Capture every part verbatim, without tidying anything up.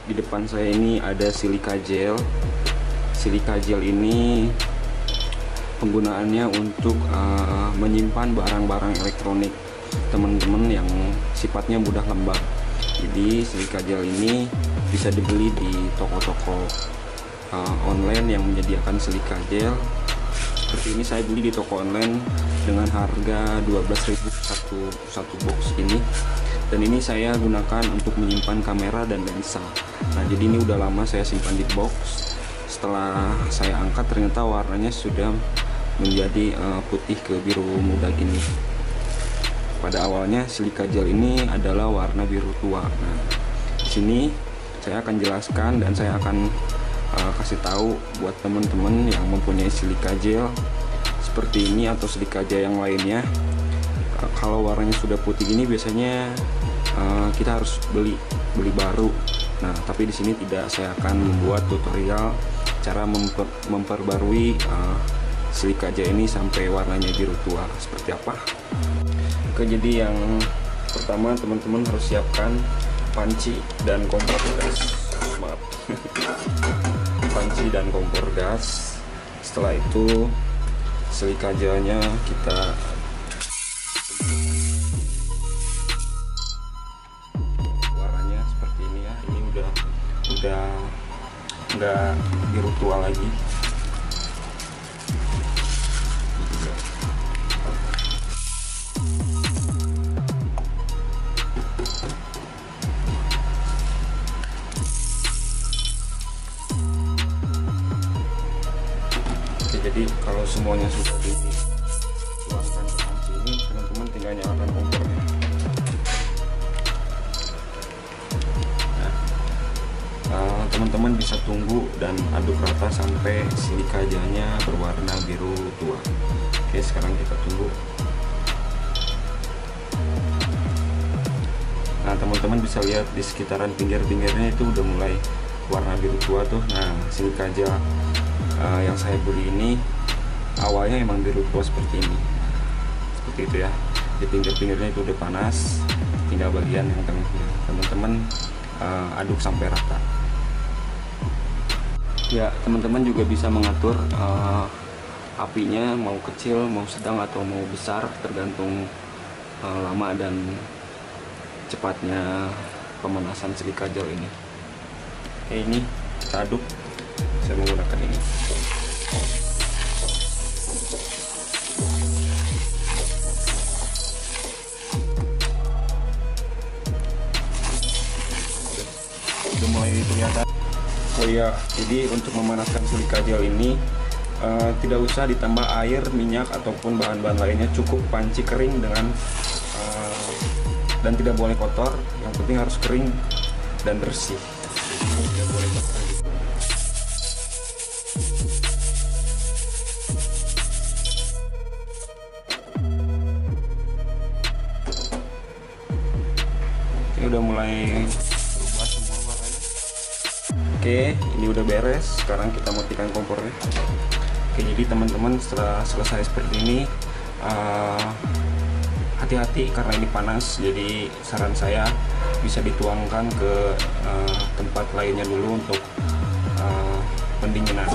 Di depan saya ini ada silika gel. Silika gel ini penggunaannya untuk uh, menyimpan barang-barang elektronik teman-teman yang sifatnya mudah lembab. Jadi silika gel ini bisa dibeli di toko-toko uh, online yang menyediakan silika gel. Seperti ini saya beli di toko online dengan harga dua belas ribu satu satu box ini. Dan ini saya gunakan untuk menyimpan kamera dan lensa. Nah, jadi ini udah lama saya simpan di box. Setelah saya angkat ternyata warnanya sudah menjadi uh, putih ke biru muda gini. Pada awalnya silika gel ini adalah warna biru tua. Nah, di sini saya akan jelaskan dan saya akan uh, kasih tahu buat teman-teman yang mempunyai silika gel seperti ini atau silika gel yang lainnya. Uh, kalau warnanya sudah putih ini biasanya uh, kita harus beli beli baru. Nah, tapi di sini tidak, saya akan membuat tutorial cara memper, memperbarui uh, silika gel ini sampai warnanya biru tua seperti apa. Oke, jadi yang pertama teman-teman harus siapkan panci dan kompor gas. Maaf. Panci dan kompor gas. Setelah itu silika gelnya kita warnanya seperti ini ya. Ini udah udah nggak biru tua lagi. Jadi kalau semuanya sudah dituangkan ke panci ini, teman-teman tinggal nyalakan kompornya. Nah, teman-teman bisa tunggu dan aduk rata sampai silika gelnya berwarna biru tua. Oke, sekarang kita tunggu. Nah, teman-teman bisa lihat di sekitaran pinggir-pinggirnya itu udah mulai warna biru tua tuh. Nah, silika gel Uh, yang saya beli ini awalnya emang biru tua seperti ini, seperti itu ya. Di pinggir-pinggirnya itu udah panas, tinggal bagian yang tengahnya. Teman-teman uh, aduk sampai rata. Ya, teman-teman juga bisa mengatur uh, apinya mau kecil, mau sedang atau mau besar, tergantung uh, lama dan cepatnya pemanasan silika gel ini. Oke, ini kita aduk. Saya menggunakan ini. Sudah mulai kelihatan. Oh iya, jadi untuk memanaskan silika gel ini uh, tidak usah ditambah air, minyak ataupun bahan-bahan lainnya. Cukup panci kering dengan uh, dan tidak boleh kotor. Yang penting harus kering dan bersih. Tidak boleh kotor. Udah mulai berubah semua warnanya. Oke, ini udah beres. Sekarang kita matikan kompornya. Oke, jadi teman-teman setelah selesai seperti ini, hati-hati uh, karena ini panas. Jadi saran saya bisa dituangkan ke uh, tempat lainnya dulu untuk uh, pendinginan.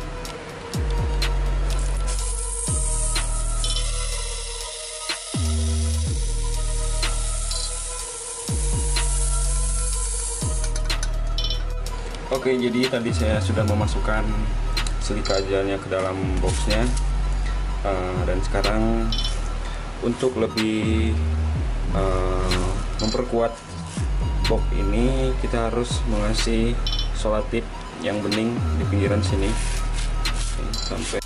Oke, jadi tadi saya sudah memasukkan silika gelnya ke dalam boxnya, uh, dan sekarang untuk lebih uh, memperkuat box ini kita harus mengasih solatip yang bening di pinggiran sini. Oke, sampai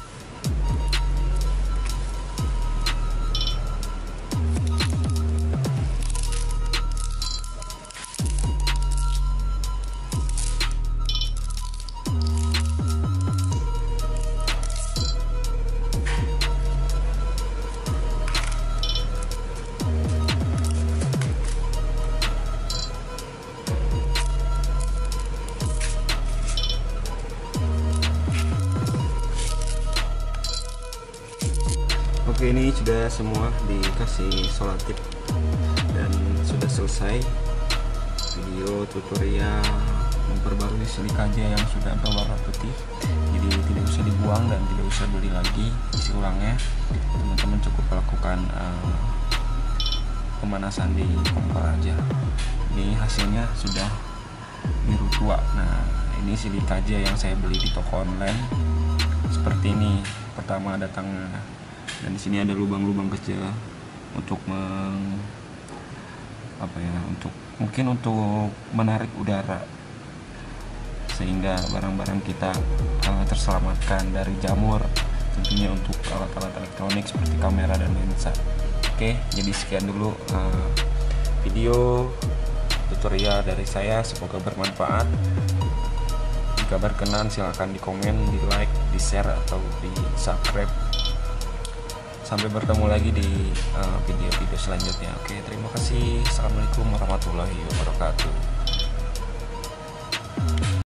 Oke, ini sudah semua dikasih solatip dan sudah selesai video tutorial memperbarui silika gel yang sudah berwarna putih, jadi tidak usah dibuang dan tidak usah beli lagi isi ulangnya. Teman-teman cukup lakukan uh, pemanasan di kompor aja. Ini hasilnya sudah biru tua. Nah, ini silika gel yang saya beli di toko online seperti ini. Pertama ada tangga, dan di sini ada lubang-lubang kecil untuk meng, apa ya, untuk mungkin untuk menarik udara sehingga barang-barang kita uh, terselamatkan dari jamur, tentunya untuk alat-alat elektronik seperti kamera dan lensa. Oke, jadi sekian dulu uh, video tutorial dari saya, semoga bermanfaat. Jika berkenan silahkan di komen, di like, di share atau di subscribe. Sampai bertemu lagi di video-video uh, selanjutnya. Oke, terima kasih. Assalamualaikum warahmatullahi wabarakatuh.